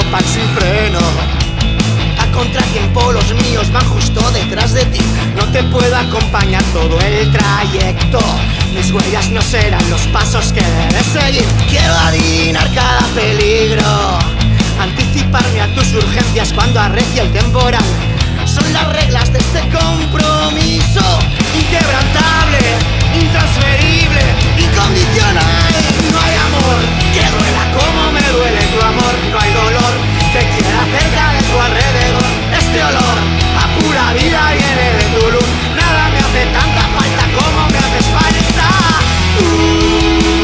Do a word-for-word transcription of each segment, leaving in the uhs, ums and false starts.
van sin freno. A contratiempo los míos van justo detrás de ti. No te puedo acompañar todo el trayecto. Mis huellas no serán los pasos que debes seguir. Quiero adivinar cada peligro, anticiparme a tus urgencias cuando arrecie el temporal. Son las reglas de este compromiso, inquebrantable, intransferible, incondicional. No hay amor que duela como me duele tu amor. No hay dolor que quiera cerca de tu alrededor. Este olor a pura vida viene de tu luz. Nada me hace tanta falta como me haces falta tú.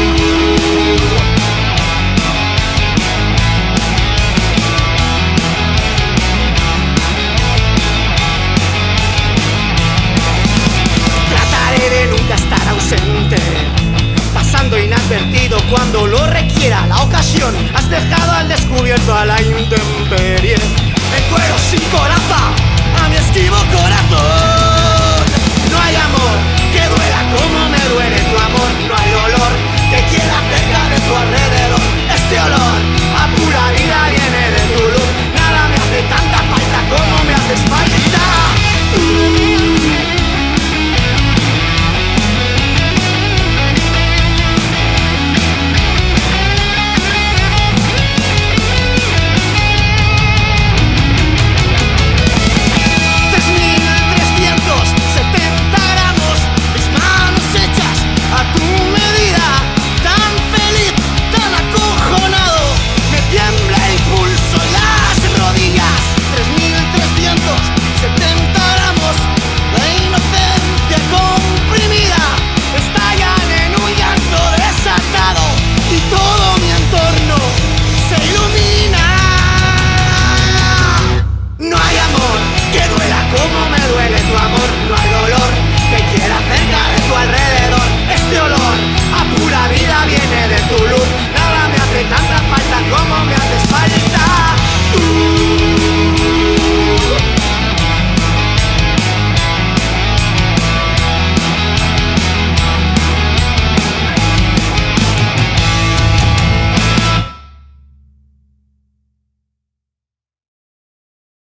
Pasando inadvertido cuando lo requiera la ocasión. Has dejado al descubierto a la intemperie el cuero sin coraza a mi esquivo corazón.